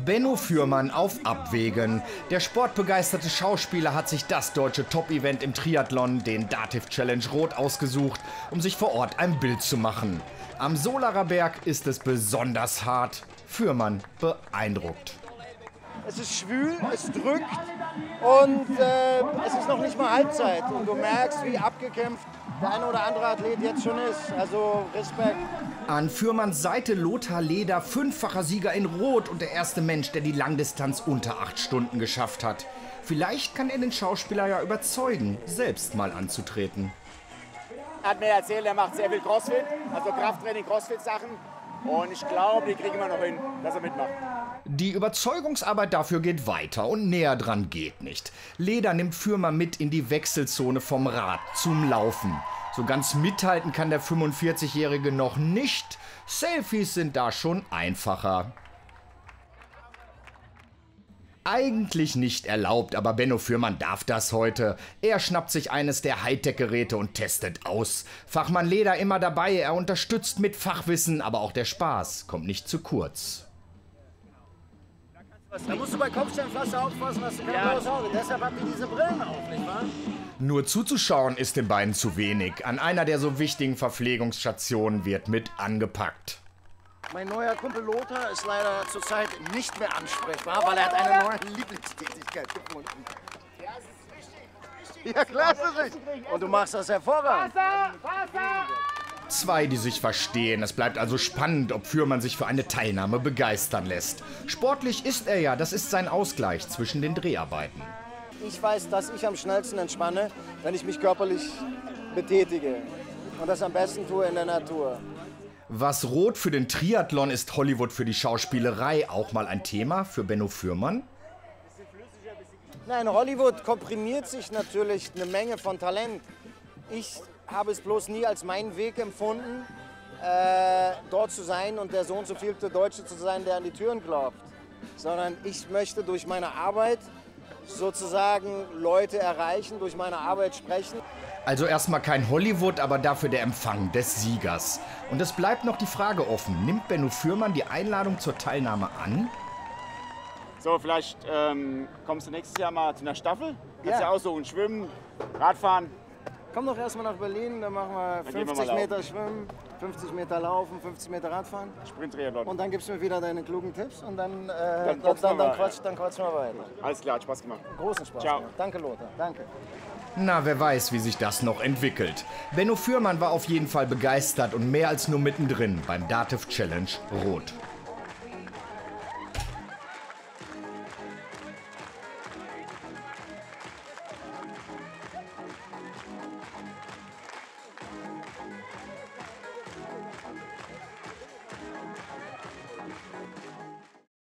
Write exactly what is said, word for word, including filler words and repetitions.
Benno Fürmann auf Abwägen. Der sportbegeisterte Schauspieler hat sich das deutsche Top-Event im Triathlon, den Dativ Challenge Rot, ausgesucht, um sich vor Ort ein Bild zu machen. Am Solarer Berg ist es besonders hart. Fürmann beeindruckt. Es ist schwül, es drückt und äh, es ist noch nicht mal Halbzeit. Und du merkst, wie abgekämpft der eine oder andere Athlet jetzt schon ist. Also Respekt. An Fürmanns Seite Lothar Leder, fünffacher Sieger in Rot und der erste Mensch, der die Langdistanz unter acht Stunden geschafft hat. Vielleicht kann er den Schauspieler ja überzeugen, selbst mal anzutreten. Er hat mir erzählt, er macht sehr viel Crossfit, also Krafttraining, Crossfit-Sachen. Und ich glaube, die kriegen wir noch hin, dass er mitmacht. Die Überzeugungsarbeit dafür geht weiter und näher dran geht nicht. Leder nimmt Fürmann mit in die Wechselzone vom Rad zum Laufen. So ganz mithalten kann der fünfundvierzigjährige noch nicht. Selfies sind da schon einfacher. Eigentlich nicht erlaubt, aber Benno Fürmann darf das heute. Er schnappt sich eines der Hightech-Geräte und testet aus. Fachmann Leder immer dabei, er unterstützt mit Fachwissen, aber auch der Spaß kommt nicht zu kurz. Da musst du bei Kopfsteinpflaster aufpassen, dass du keine blaues Auge. Deshalb habt ihr diese Brillen auf, nicht wahr? Nur zuzuschauen ist den beiden zu wenig. An einer der so wichtigen Verpflegungsstationen wird mit angepackt. Mein neuer Kumpel Lothar ist leider zurzeit nicht mehr ansprechbar, weil er hat eine neue Lieblingstätigkeit gefunden. Ja, klar ist das richtig. Und du machst das hervorragend. Wasser! Wasser! Zwei, die sich verstehen. Es bleibt also spannend, ob Fürmann sich für eine Teilnahme begeistern lässt. Sportlich ist er ja, das ist sein Ausgleich zwischen den Dreharbeiten. Ich weiß, dass ich am schnellsten entspanne, wenn ich mich körperlich betätige. Und das am besten tue in der Natur. Was Rot für den Triathlon ist Hollywood für die Schauspielerei. Auch mal ein Thema für Benno Fürmann? Nein, Hollywood komprimiert sich natürlich eine Menge von Talent. Ich habe es bloß nie als meinen Weg empfunden, äh, dort zu sein und der so und so vielte Deutsche zu sein, der an die Türen klopft. Sondern ich möchte durch meine Arbeit sozusagen Leute erreichen, durch meine Arbeit sprechen. Also erstmal kein Hollywood, aber dafür der Empfang des Siegers. Und es bleibt noch die Frage offen, nimmt Benno Fürmann die Einladung zur Teilnahme an? So, vielleicht ähm, kommst du nächstes Jahr mal zu einer Staffel. Kannst Ja. ja aussuchen, schwimmen, Radfahren. Komm doch erstmal nach Berlin, dann machen wir Dann gehen wir fünfzig mal Meter Schwimmen, fünfzig Meter Laufen, fünfzig Meter Radfahren. Sprint-Triathlon. Und dann gibst du mir wieder deine klugen Tipps und dann, äh, Dann dann, boxen dann, wir dann, mal. quatsch, dann quatschen wir weiter. Alles klar, hat Spaß gemacht. Großen Spaß Ciao. gemacht. Danke, Lothar. Danke. Na, wer weiß, wie sich das noch entwickelt. Benno Fürmann war auf jeden Fall begeistert und mehr als nur mittendrin beim Dativ Challenge Rot.